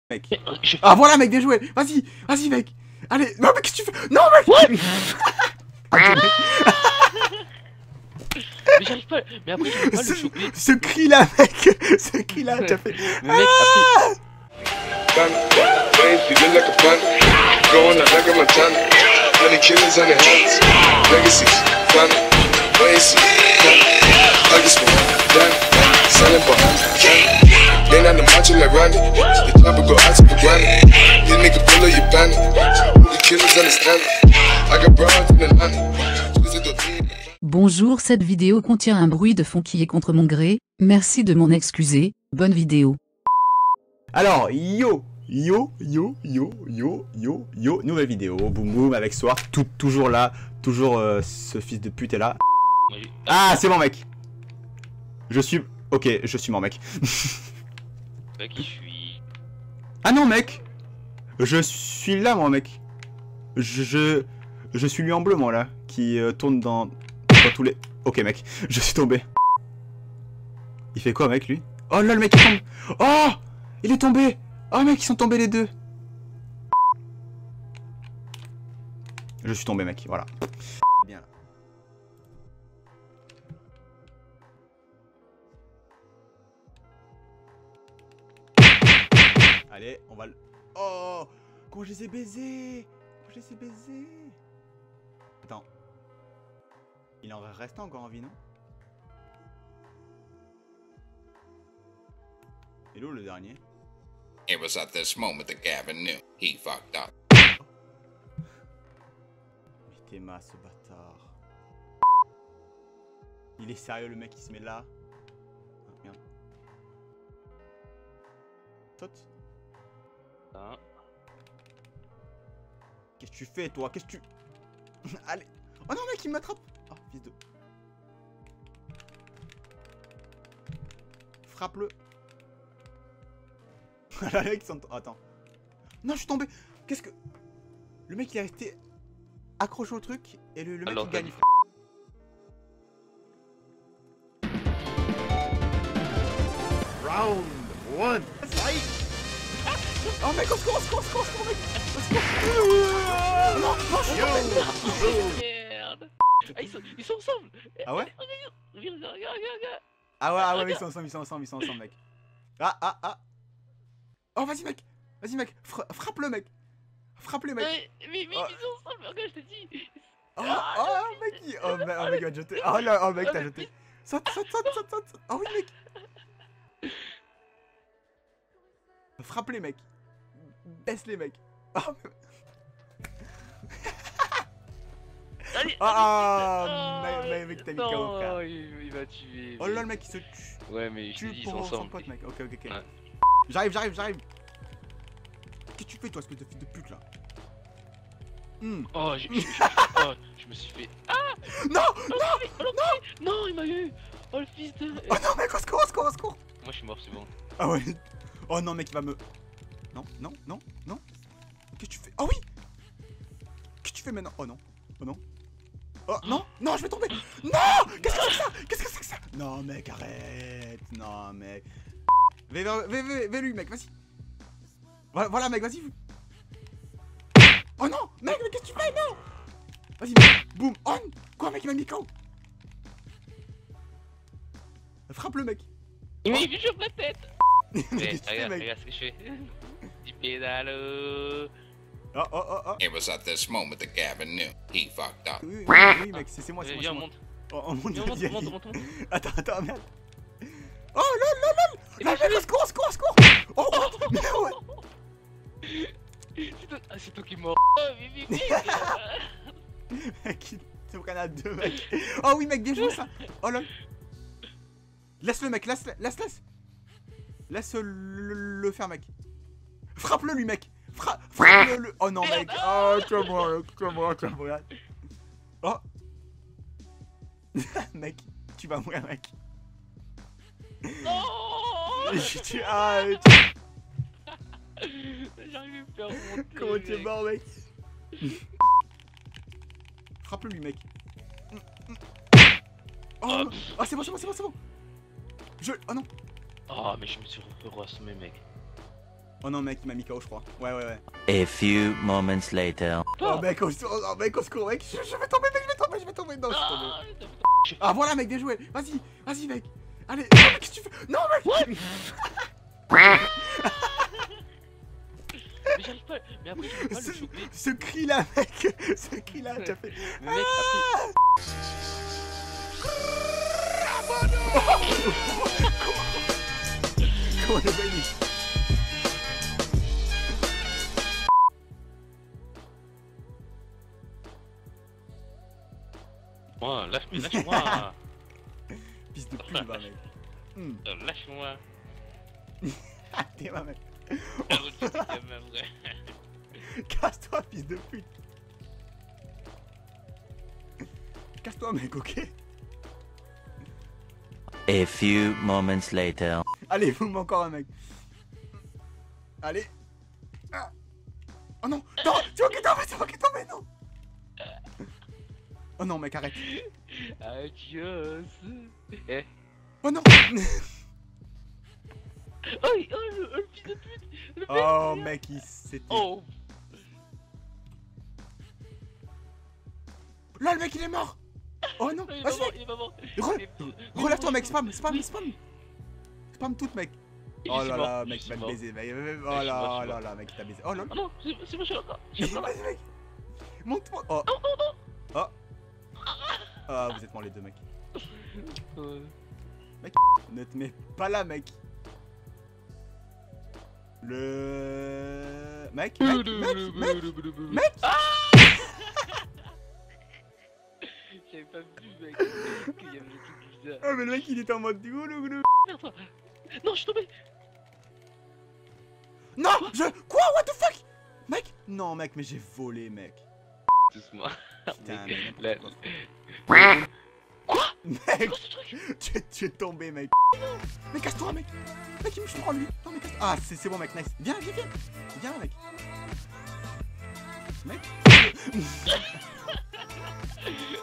Mec. Ah voilà mec, bien joué. Vas-y, vas-y mec. Allez, non mec, qu'est-ce que tu fais? Non mec. Mais j'arrive pas, mais après j'arrive pas à le choper. Ce cri là mec, ce cri là, tu as fait. Mais mec, après... Bonjour, cette vidéo contient un bruit de fond qui est contre mon gré, merci de m'en excuser, bonne vidéo. Alors, nouvelle vidéo, boum boum, avec Swart, toujours là, toujours ce fils de pute est là. Ah, c'est bon mec. Ok, je suis mort mec. Mec, je suis... Ah non mec. Je suis là moi mec. Je suis lui en bleu moi là, qui tourne dans tous les... Ok mec, je suis tombé. Il fait quoi mec lui? Oh là le mec il tombe. Oh, il est tombé. Oh mec, ils sont tombés les deux. Je suis tombé mec, voilà. Bien là. Allez, on va le... Oh, comment je les ai baisés. Comment je les ai baisés. Attends. Il en reste encore en vie, non? Hello le dernier. It was at this moment that Gavin knew he fucked up. Mais t'es ma ce bâtard. Il est sérieux le mec, il se met là. Ah, merde. Saute. Ah. Qu'est-ce que tu fais toi? Qu'est-ce que tu... Allez. Oh non mec il m'attrape. Oh fils de... Frappe-le. Là, mec, attends. Non, je suis tombé. Qu'est-ce que... Le mec, il est resté accroché au truc et le mec, alors, il gagne. Round 1. Oh mec, au secours, mec. Au secours. Non, je suis tombé. Merde. Ah, ils sont ensemble. Ah ouais? Regarde. Ah ouais, mais ils sont ensemble, mec. Ah. Oh, vas-y, mec, frappe-le, mec. Frappe-le, mec. Mais ils sont ensemble, regarde, je te dis. Oh, mec, mec, il va te jeter. Oh, là, oh, mec, t'as jeté. Saute. Oh, oui, mec. Frappe-les, mec. Baisse-les, mec. Oh, Allez, mec, t'as mis KO, frère. Il va tuer. Oh là, le mec, il se tue. Ouais, mais je te dis, ils sont pour son ensemble. pote, mec. Ok. Ouais. J'arrive. Qu'est-ce que tu fais, toi, espèce de fils de pute, là? Oh, je me suis fait... Ah Non, non, il m'a eu. Oh, le fils de... Oh non, mec, au secours. Moi, je suis mort, c'est bon. Ah ouais. Oh non, mec, il va me... Non. Qu'est-ce que tu fais? Oh oui. Qu'est-ce que tu fais maintenant? Oh non. Oh non, je vais tomber. Non. Qu'est-ce que c'est que ça? Non, mec, arrête. Non, mec. Vais lui, mec, vas-y. Voilà, mec, vas-y. Oh non, mec, qu'est-ce que tu fais? Non. Vas-y, mec. Boum. On. Quoi, mec, il m'a mis KO. Frappe le mec. Il m'a eu sur ma tête. Qu'est-ce que tu fais, mec? Regarde ce que je fais. Du pédalo. Oh. It was at this moment that Gavin knew he fucked up. Oui, mec, c'est moi. Viens, on monte. Oh, on monte. Monte. Attends, merde. Oh, lol. Là, mec, au secours. Oh, mais ouais. C'est toi qui es mort. Mec, c'est au Canada 2, mec. Oh oui, mec, bien joué ça. Oh lol. Laisse-le, mec, laisse. Laisse-le faire, mec. Frappe-le, lui, mec. Frappe-le. Oh non, mec. Oh, tu vas mourir. Oh. Mec, tu vas mourir, mec. J'arrive à faire monter. Comment tu es mort, mec? Frappe-le, lui, mec. Oh, c'est bon. Oh non. Oh, mais je me suis re-assommé, mec. Oh non, mec, il m'a mis KO, je crois. Ouais, ouais, ouais. A few moments later. Oh, mec, au secours, oh, mec, au secours, mec. Je vais tomber, mec, je vais tomber. Non, je suis tombé. Ah, Ah, voilà, mec, bien joué. Vas-y, vas-y, mec. Allez, non, mec, qu'est-ce que tu fais? Non, mec. mais j'arrive pas. Mais après, j'arrive pas à le choper. Ce cri-là, mec. Ce cri-là, tu as fait. Mais mec, après. Comment le baby? Moi, lâche-moi. Fils de pute, va, mec. Lâche-moi. Ah, t'es ma mec. Ah, ouais, tu sais quand même, ouais. Casse-toi, fils de pute. Casse-toi, mec, ok? A few moments later. Allez, vous me encore un mec. Allez. Ah. Oh non, non, tu vas qui tomber, non. Oh non, mec, arrête. Adios. Eh. Oh non. Oh, le fils de pute. Le Oh, mec. mec, il s'était... Oh. Là, le mec, il est mort. Oh non, Il est vas-y, pas mort, mec. il est pas mort. Relève-toi, mec, spam. Spam tout, mec. Je Oh suis là mort, là, je mec, suis il va me mort. baiser. Mec. Oh Je suis là mort. là là, mec, il t'a baisé. Oh là Ah là. non, c'est moi, je suis encore. Je suis encore là. Vas-y, mec. Monte-moi. Oh. Non, non, non. Oh. Ah, vous êtes morts les deux, mec. Euh, Ne te mets pas là, mec. Le... Mec. J'avais pas vu, mec, qu'il y avait des trucs bizarres. Ah, mais le mec, il était en mode du goulou. Merde, toi. Non, je suis tombé. Non, Quoi? What the fuck? Mec. Non, mec, mais j'ai volé, mec. Doucement. Putain, mais Là- n'importe quoi. Quoi? Mec, Quoi ce truc? tu es tombé, mec. Mais casse-toi, mec. Mec, il me prend lui. Non, mais casse-toi. Ah, c'est bon, mec, nice. Viens, mec. Mec.